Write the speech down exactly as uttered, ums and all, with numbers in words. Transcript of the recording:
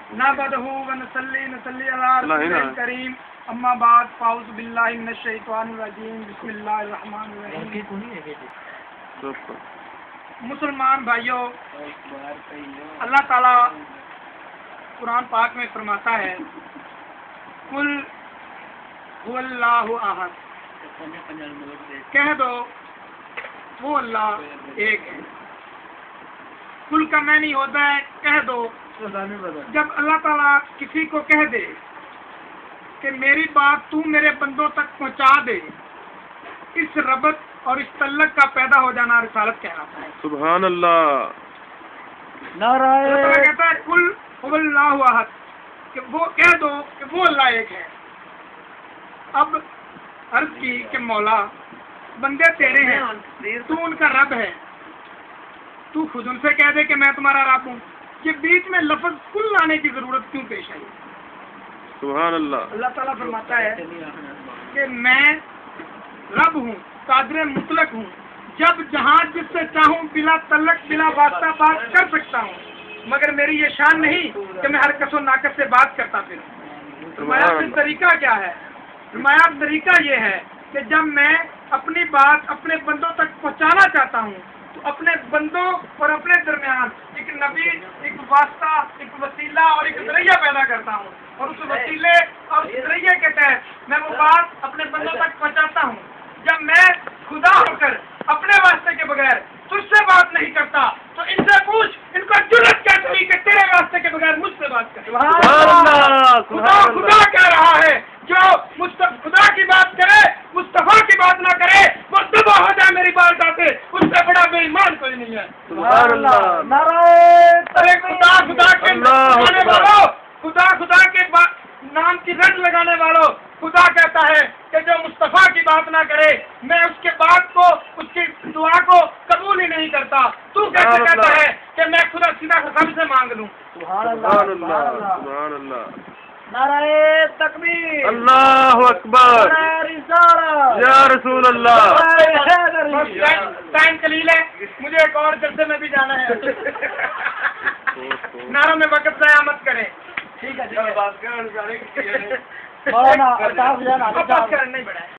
नहमदुहु व नसल्ली नसल्ली अला रसूलिल करीम अम्मा बाद फाउज़ु बिल्लाहि मिनश शैतानिर रजीम बिस्मिल्लाहिर रहमानिर रहीम। मुसलमान भाइयों, अल्लाह ताला कुरान पाक में फरमाता है, कुल हुवल्लाहु अहद, कह दो वो अल्लाह एक है। कुल का मैनी होता है कह दो। जब अल्लाह ताला किसी को कह दे कि मेरी बात तू मेरे बंदों तक पहुंचा दे, इस रबत और इस तल्लक का पैदा हो जाना रिसालत कहलाता है। सुभान अल्लाह। नारायण कहता है कुल हुवल्लाहु अहद, कि वो कह दो कि वो अल्लाह एक है। अब अर्ज की कि मौला बंदे तेरे हैं, तू उनका रब है, तू खुद उनसे कह दे कि मैं तुम्हारा रब हूँ। ये बीच में लफ्ज कुल लाने की जरूरत क्यों पेश आई? सुभान अल्लाह। अल्लाह ताला फरमाता है कि मैं रब हूँ, कादिर मुतलक हूँ, जब जहाँ जिससे चाहूँ बिला तल्लक बिला वास्ता बात कर सकता हूँ, मगर मेरी ये शान नहीं कि मैं हर कसो नाकस से बात करता फिरूं। फरमाया फिर तरीका क्या है? फरमाया तरीका ये है कि जब मैं अपनी बात अपने बंदों तक पहुँचाना चाहता हूँ तो अपने बंदों और अपने दरमियान एक नबी, एक वास्ता, एक वसीला और एक जरिया पैदा करता हूँ, और उस वसीले और उस जरिए के तहत मैं वो बात अपने बंदों तक पहुँचाता हूँ। जब मैं खुदा होकर अपने वास्ते के बगैर तुझसे बात नहीं करता तो इनसे पूछ, इनको जुर्रत कैसे हुई कि तेरे वास्ते के बगैर मुझसे बात करे? खुदा खुदा कह रहा है, जो मुस्तफ खुदा की बात करे, मुस्तफा की बात ना करे, वो तबाह हो जाए मेरी बात आते, उससे बड़ा बेईमान कोई नहीं है। अरे खुदा खुदा के लगाने वालों, खुदा खुदा के नाम की रट लगाने वालों, खुदा कहता है कि जो मुस्तफा की बात ना करे मैं उसके बात को, उसकी दुआ को कबूल ही नहीं करता। तू कैसे कहता है कि मैं खुदा सीधा सबसे मांग लूं? सुभान अल्लाह, सुभान अल्लाह। नाराए तकबीर, अल्लाहु अकबर, या रसूल अल्लाह। टाइम कलील है, मुझे एक और जलसे में भी जाना है। नारों में वक्त ज़ाया मत करें। ठीक है, बात करने नहीं बढ़ाए।